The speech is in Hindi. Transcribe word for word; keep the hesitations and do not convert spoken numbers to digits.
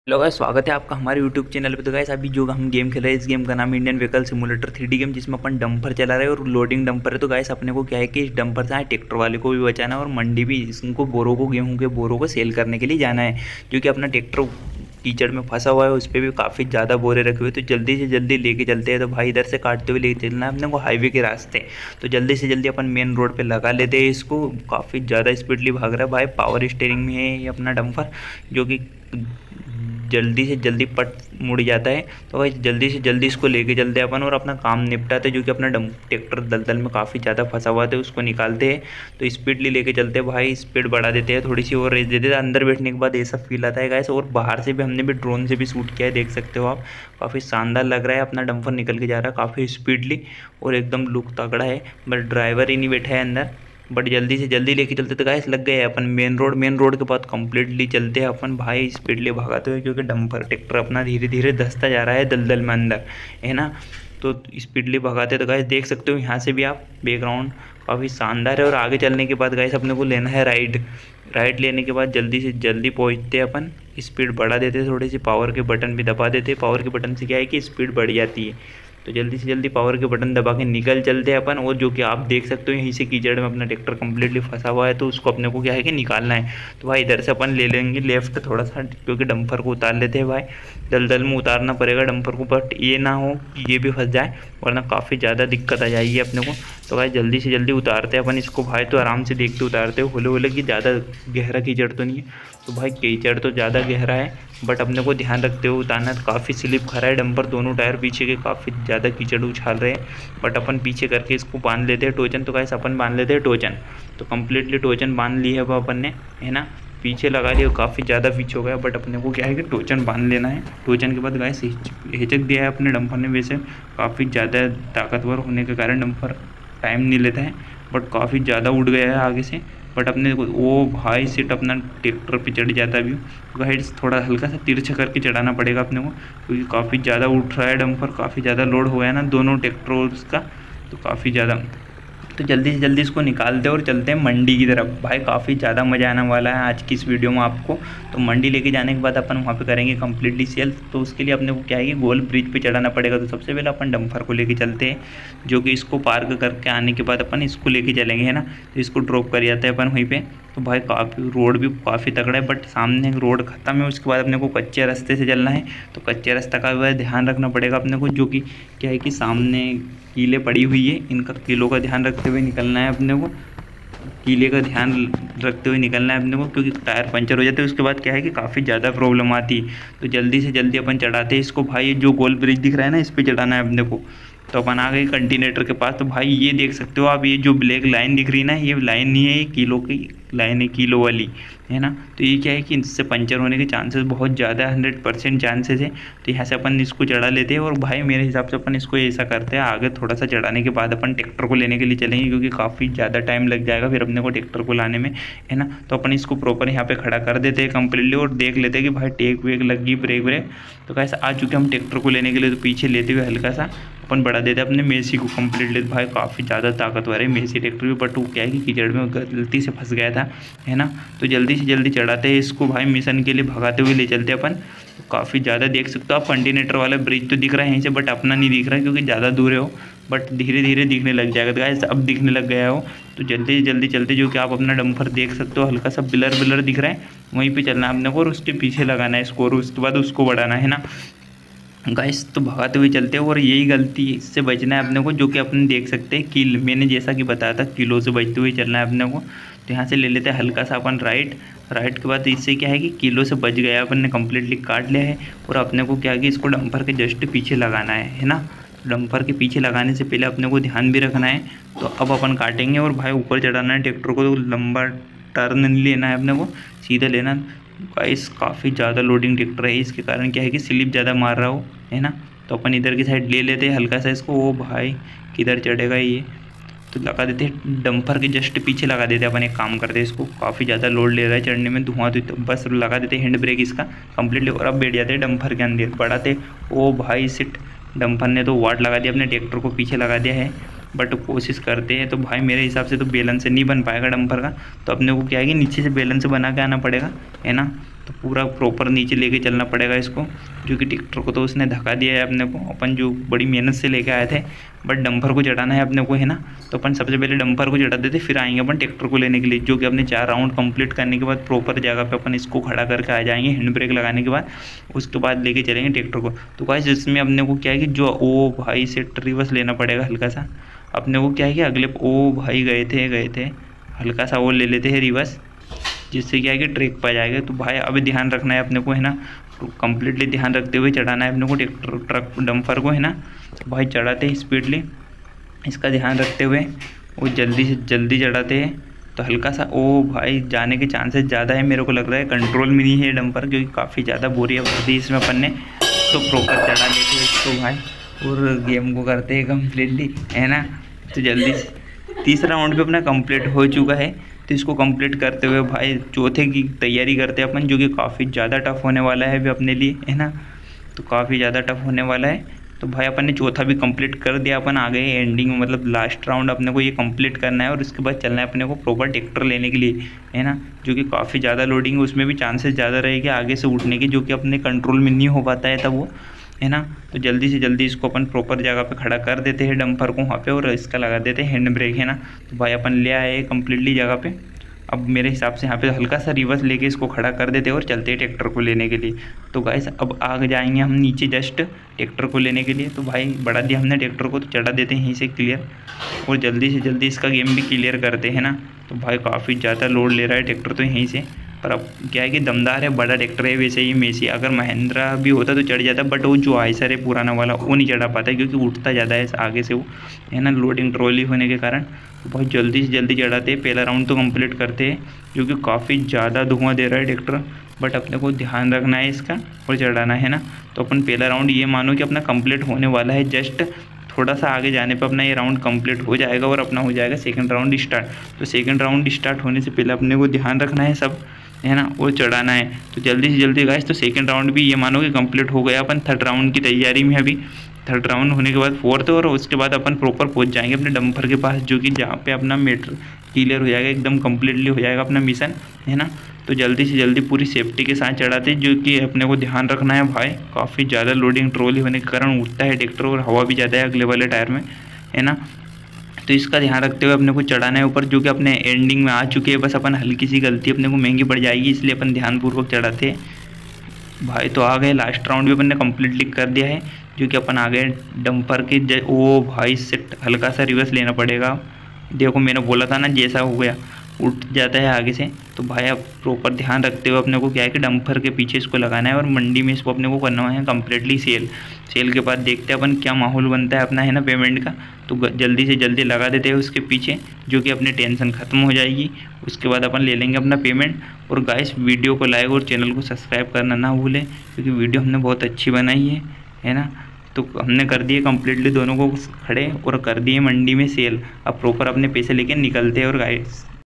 हेलो गाइस, स्वागत है आपका हमारे यूट्यूब चैनल पे। तो गाइस अभी जो हम गेम खेल रहे हैं, इस गेम का नाम है Indian vehicle simulator three D game, जिसमें अपन डंपर चला रहे हैं और लोडिंग डंपर है। तो गाइस अपने को क्या है कि इस डंपर से ट्रैक्टर वाले को भी बचाना है और मंडी भी इनको बोरों को, गेहूं के बोरों को सेल करने के लिए जाना है, जो कि अपना ट्रैक्टर कीचड़ में फंसा हुआ है। उस पर भी काफ़ी ज़्यादा बोरे रखे हुए, तो जल्दी से जल्दी लेके चलते हैं। तो भाई इधर से काटते हुए लेके चलना है अपने को हाईवे के रास्ते। तो जल्दी से जल्दी अपन मेन रोड पे लगा लेते हैं इसको। काफ़ी ज़्यादा स्पीडली भाग रहा है भाई, पावर स्टीयरिंग में है ये अपना डंपर, जो कि जल्दी से जल्दी पट मुड़ जाता है। तो भाई जल्दी से जल्दी इसको लेके चलते हैं अपन और अपना काम निपटाते हैं, जो कि अपना डम ट्रैक्टर दलदल में काफ़ी ज़्यादा फंसा हुआ था, उसको निकालते हैं। तो स्पीडली लेके चलते हैं भाई, स्पीड बढ़ा देते हैं, थोड़ी सी और रेस देते हैं। अंदर बैठने के बाद ऐसा फील आता है गाइस। और बाहर से भी हमने भी ड्रोन से भी शूट किया है, देख सकते हो आप। काफ़ी शानदार लग रहा है, अपना डंपर निकल के जा रहा है काफ़ी स्पीडली और एकदम लुक तगड़ा है। बट ड्राइवर ही नहीं बैठा है अंदर, बट जल्दी से जल्दी लेके चलते। तो गाइस लग गए अपन मेन रोड। मेन रोड के बाद कंप्लीटली चलते हैं अपन भाई स्पीडली भगाते हुए, क्योंकि डंपर ट्रैक्टर अपना धीरे धीरे धंसता जा रहा है दलदल में अंदर, है ना। तो स्पीडली भगाते। तो गाइस देख सकते हो यहाँ से भी आप, बैकग्राउंड काफ़ी शानदार है। और आगे चलने के बाद गाइस अपने को लेना है राइड। राइड लेने के बाद जल्दी से जल्दी पहुँचते हैं अपन, स्पीड बढ़ा देते हैं, थोड़ी सी पावर के बटन भी दबा देते हैं। पावर के बटन से क्या है कि स्पीड बढ़ जाती है। तो जल्दी से जल्दी पावर के बटन दबा के निकल चलते हैं अपन। और जो कि आप देख सकते हो यहीं से कीचड़ में अपना ट्रैक्टर कंप्लीटली फंसा हुआ है, तो उसको अपने को क्या है कि निकालना है। तो भाई इधर से अपन ले लेंगे लेफ्ट थोड़ा सा, क्योंकि डंपर को उतार लेते हैं भाई। दलदल में उतारना पड़ेगा डंपर को, बट ये ना हो कि ये भी फंस जाए, वरना काफ़ी ज़्यादा दिक्कत आ जाएगी अपने को। तो भाई जल्दी से जल्दी उतारते हैं अपन इसको भाई। तो आराम से देखते उतारते हो, होले होले कि ज़्यादा गहरा कीचड़ तो नहीं है। तो भाई कीचड़ तो ज़्यादा गहरा है, बट अपने को ध्यान रखते हुए उतारना। तो काफ़ी स्लिप खा है डंपर, दोनों टायर पीछे के काफ़ी ज़्यादा कीचड़ उछाल रहे हैं। बट अपन पीछे करके इसको बांध लेते हैं टोचन। तो गाइस अपन बांध लेते हैं टोचन। तो कम्प्लीटली टोचन बांध ली है वो अपन ने, है ना। पीछे लगा लिया, काफ़ी ज़्यादा पीछे हो गया, बट अपने को क्या है कि टोचन बांध लेना है। टोचन के बाद गाइस हिचक दिया है अपने डंपर ने। वैसे काफ़ी ज़्यादा ताकतवर होने के कारण डंपर टाइम नहीं लेता है, बट काफ़ी ज़्यादा उड़ गया है आगे से। बट अपने वो भाई सीट अपना ट्रैक्टर पे चढ़ जाता भी, गाइस थोड़ा हल्का सा तिरछा करके चढ़ाना पड़ेगा अपने को, क्योंकि काफ़ी ज़्यादा उठ रहा है डंपर, काफ़ी ज़्यादा लोड हो गया ना दोनों ट्रैक्टरों का, तो काफ़ी ज़्यादा। तो जल्दी से जल्दी इसको निकालते हैं और चलते हैं मंडी की तरफ। भाई काफ़ी ज़्यादा मज़ा आने वाला है आज की इस वीडियो में आपको। तो मंडी लेके जाने के बाद अपन वहाँ पे करेंगे कंप्लीटली सेल। तो उसके लिए अपने को क्या है कि गोल ब्रिज पे चढ़ाना पड़ेगा। तो सबसे पहले अपन डंपर को लेके चलते हैं, जो कि इसको पार्क करके आने के बाद अपन इसको लेके चलेंगे, है ना। तो इसको ड्रॉप कर जाते हैं अपन वहीं पर। तो भाई काफ़ी रोड भी काफ़ी तगड़ा है, बट सामने रोड ख़त्म है। उसके बाद अपने को कच्चे रास्ते से चलना है। तो कच्चे रास्ते का भी ध्यान रखना पड़ेगा अपने को, जो कि क्या है कि सामने कीले पड़ी हुई है, इनका कीलों का ध्यान रखते हुए निकलना है अपने को। कीले का ध्यान रखते हुए निकलना है अपने को, क्योंकि टायर पंचर हो जाते हैं उसके बाद क्या है कि काफ़ी ज़्यादा प्रॉब्लम आती है। तो जल्दी से जल्दी अपन चढ़ाते हैं इसको भाई। जो गोल ब्रिज दिख रहा है ना, इस पर चढ़ाना है अपने को। तो अपन आ गए कंटीनेटर के पास। तो भाई ये देख सकते हो आप, ये जो ब्लैक लाइन दिख रही है ना, ये लाइन नहीं है, ये किलो की लाइन है, किलो वाली, है ना। तो ये क्या है कि इससे पंचर होने के चांसेस बहुत ज़्यादा, हंड्रेड परसेंट चांसेस है। तो यहाँ से अपन इसको चढ़ा लेते हैं। और भाई मेरे हिसाब से अपन इसको ऐसा करते हैं, आगे थोड़ा सा चढ़ाने के बाद अपन ट्रैक्टर को लेने के लिए चलेंगे, क्योंकि काफ़ी ज़्यादा टाइम लग जाएगा फिर अपने को ट्रैक्टर को लाने में, है ना। तो अपन इसको प्रॉपर यहाँ पे खड़ा कर देते हैं कम्प्लीटली, और देख लेते हैं कि भाई टेक वेक लग गई, ब्रेक ब्रेक। तो कैसे आ चुके हम ट्रैक्टर को लेने के लिए। तो पीछे लेते हुए हल्का सा अपन बढ़ा देते हैं अपने मेसी को कम्प्लीटली। भाई काफ़ी ज़्यादा ताकतवर है मेसी ट्रैक्टर भी, बट वो क्या है कि कीचड़ में गलती से फंस गया था, है ना। तो जल्दी से जल्दी चढ़ाते हैं इसको भाई, मिशन के लिए भगाते हुए ले चलते हैं अपन। तो काफ़ी ज़्यादा देख सकते हो आप, कंटीनेटर वाला ब्रिज तो दिख रहा है यहीं से, बट अपना नहीं दिख रहा है क्योंकि ज़्यादा दूर है वो। बट धीरे धीरे दिखने लग जाएगा। तो गाइस अब दिखने लग गया हो। तो जल्दी से जल्दी चलते, जो कि आप अपना डंपर देख सकते हो, हल्का सा बिलर बिलर दिख रहा है, वहीं पे चलना है अपने को, और उसके पीछे लगाना है इसको, और उसके बाद उसको बढ़ाना है ना गाइस। तो भगाते हुए चलते हैं, और यही गलती से बचना है अपने को, जो कि अपन देख सकते हैं किल, मैंने जैसा कि बताया था किलो से बचते हुए चलना है अपने को। तो यहाँ से ले लेते हैं हल्का सा अपन राइट। राइट के बाद इससे क्या है कि किलो से बच गया, अपन ने कम्प्लीटली काट लिया है। और अपने को क्या है कि इसको डंपर के जस्ट पीछे लगाना है, है ना। डंपर के पीछे लगाने से पहले अपने को ध्यान भी रखना है। तो अब अपन काटेंगे, और भाई ऊपर चढ़ाना है ट्रैक्टर को। तो लंबा टर्न नहीं लेना है अपने को, सीधा लेना। गाइस काफ़ी ज़्यादा लोडिंग ट्रैक्टर है, इसके कारण क्या है कि स्लिप ज़्यादा मार रहा हो, है ना। तो अपन इधर की साइड ले लेते हैं हल्का सा इसको। ओ भाई किधर चढ़ेगा ये। तो लगा देते हैं डंपर के जस्ट पीछे लगा देते हैं अपन। एक काम करते हैं, इसको काफ़ी ज़्यादा लोड ले रहा है चढ़ने में, धुआं तो बस लगा देते हैं हैंड ब्रेक इसका कंप्लीटली, और अब बैठ जाते हैं डंपर के अंदर बढ़ाते। ओ भाई सिट, डंपर ने तो वाट लगा दिया, अपने ट्रैक्टर को पीछे लगा दिया है। बट कोशिश करते हैं। तो भाई मेरे हिसाब से तो बेलन से नहीं बन पाएगा डंपर का। तो अपने को क्या है कि नीचे से बेलन से बना के आना पड़ेगा, है ना। तो पूरा प्रॉपर नीचे लेके चलना पड़ेगा इसको, जो कि ट्रैक्टर को तो उसने धक्का दिया है अपने को, अपन जो बड़ी मेहनत से लेके आए थे। बट डंपर को चढ़ाना है अपने को, है ना। तो अपन सबसे पहले डंपर को चढ़ा देते, फिर आएंगे अपन ट्रैक्टर को लेने के लिए, जो कि अपने चार राउंड कंप्लीट करने के बाद प्रॉपर जगह पे अपन इसको खड़ा करके आ जाएंगे हैंड ब्रेक लगाने के बाद। उसके बाद लेके चलेंगे ट्रैक्टर को। तो गाइस इसमें अपने को क्या है कि जो ओ भाई से रिवर्स लेना पड़ेगा हल्का सा। अपने को क्या है कि अगले ओ भाई गए थे गए थे हल्का सा वो ले लेते हैं रिवर्स, जिससे क्या है कि ट्रैक पर जाएगा। तो भाई अभी ध्यान रखना है अपने को, है ना। तो कम्प्लीटली ध्यान रखते हुए चढ़ाना है अपने को ट्रैक्टर ट्रक डंपर को, है ना। तो भाई चढ़ाते हैं स्पीडली, इसका ध्यान रखते हुए वो जल्दी से जल्दी चढ़ाते हैं। तो हल्का सा ओ भाई जाने के चांसेस ज़्यादा है, मेरे को लग रहा है कंट्रोल में नहीं है डंपर, क्योंकि काफ़ी ज़्यादा बोरियाँ भर दी इसमें अपन ने। तो प्रॉपर चढ़ा लेते हैं इसको भाई, और गेम को करते हैं कम्प्लीटली, है ना। तो जल्दी से तीसरा राउंड भी अपना कंप्लीट हो चुका है। तो इसको कंप्लीट करते हुए भाई चौथे की तैयारी करते हैं अपन, जो कि काफ़ी ज़्यादा टफ होने वाला है अभी अपने लिए, है ना। तो काफ़ी ज़्यादा टफ होने वाला है। तो भाई अपन ने चौथा भी कंप्लीट कर दिया, अपन आ गए एंडिंग में, मतलब लास्ट राउंड अपने को ये कंप्लीट करना है। और उसके बाद चलना है अपने को प्रॉपर ट्रैक्टर लेने के लिए, है ना। जो कि काफ़ी ज़्यादा लोडिंग है, उसमें भी चांसेस ज़्यादा रहेगी आगे से उठने के, जो कि अपने कंट्रोल में नहीं हो पाता है तब वो, है ना। तो जल्दी से जल्दी इसको अपन प्रॉपर जगह पे खड़ा कर देते हैं डंपर को वहाँ पे, और इसका लगा देते हैं हैंड ब्रेक, है ना। तो भाई अपन ले आए कम्प्लीटली जगह पे। अब मेरे हिसाब से यहाँ पे हल्का सा रिवर्स लेके इसको खड़ा कर देते हैं और चलते हैं ट्रैक्टर को लेने के लिए। तो गाइस अब आगे जाएंगे हम नीचे जस्ट ट्रैक्टर को लेने के लिए। तो भाई बढ़ा दिया हमने ट्रैक्टर को, तो चढ़ा देते हैं यहीं से क्लियर, और जल्दी से जल्दी इसका गेम भी क्लियर करते हैं ना। तो भाई काफ़ी ज़्यादा लोड ले रहा है ट्रैक्टर तो यहीं से, पर अब क्या है कि दमदार है, बड़ा ट्रैक्टर है। वैसे ही मेसी अगर महिंद्रा भी होता तो चढ़ जाता, बट वो जो आइसर है पुराना वाला वो नहीं चढ़ा पाता, क्योंकि उठता ज़्यादा है आगे से वो, है ना, लोडिंग ट्रॉली होने के कारण। तो बहुत जल्दी से जल्दी चढ़ाते हैं, पहला राउंड तो कंप्लीट करते हैं, जो कि काफ़ी ज़्यादा धुआं दे रहा है ट्रैक्टर। बट अपने को ध्यान रखना है इसका और चढ़ाना है ना। तो अपन पहला राउंड ये मानो कि अपना कंप्लीट होने वाला है, जस्ट थोड़ा सा आगे जाने पर अपना ये राउंड कंप्लीट हो जाएगा और अपना हो जाएगा सेकंड राउंड स्टार्ट। तो सेकंड राउंड स्टार्ट होने से पहले अपने को ध्यान रखना है सब, है ना, और चढ़ाना है। तो जल्दी से जल्दी गाइस, तो सेकंड राउंड भी ये मानो कि कंप्लीट हो गया। अपन थर्ड राउंड की तैयारी में अभी, थर्ड राउंड होने के बाद फोर्थ, और उसके बाद अपन प्रॉपर पहुंच जाएंगे अपने डंपर के पास, जो कि जहाँ पे अपना मेटर क्लियर हो जाएगा, एकदम कम्प्लीटली हो जाएगा अपना मिशन, है ना। तो जल्दी से जल्दी पूरी सेफ्टी के साथ चढ़ाते हैं, जो कि अपने को ध्यान रखना है भाई। काफ़ी ज़्यादा लोडिंग ट्रॉली होने के कारण उठता है ट्रैक्टर, और हवा भी ज़्यादा है अगले वाले टायर में, है ना। तो इसका ध्यान रखते हुए अपने को चढ़ाना है ऊपर, जो कि अपने एंडिंग में आ चुके हैं। बस अपन हल्की सी गलती अपने को महंगी पड़ जाएगी, इसलिए अपन ध्यानपूर्वक चढ़ाते हैं भाई। तो आ गए, लास्ट राउंड भी अपन ने कम्प्लीटली कर दिया है, जो कि अपन आ गए डंपर के। ओ भाई से हल्का सा रिवर्स लेना पड़ेगा। देखो मैंने बोला था ना, जैसा हो गया उठ जाता है आगे से। तो भाई अब प्रॉपर ध्यान रखते हुए अपने को क्या है कि डंपर के पीछे इसको लगाना है, और मंडी में इसको अपने को करना है कम्प्लीटली सेल। सेल के बाद देखते हैं अपन क्या माहौल बनता है अपना, है ना, पेमेंट का। तो जल्दी से जल्दी लगा देते हैं उसके पीछे, जो कि अपनी टेंशन ख़त्म हो जाएगी। उसके बाद अपन ले लेंगे अपना पेमेंट। और गाइस वीडियो को लाइक और चैनल को सब्सक्राइब करना ना भूलें, क्योंकि वीडियो हमने बहुत अच्छी बनाई है, है ना। तो हमने कर दिए कम्प्लीटली दोनों को खड़े, और कर दिए मंडी में सेल। अब प्रॉपर अपने पैसे लेके निकलते हैं। और गाइस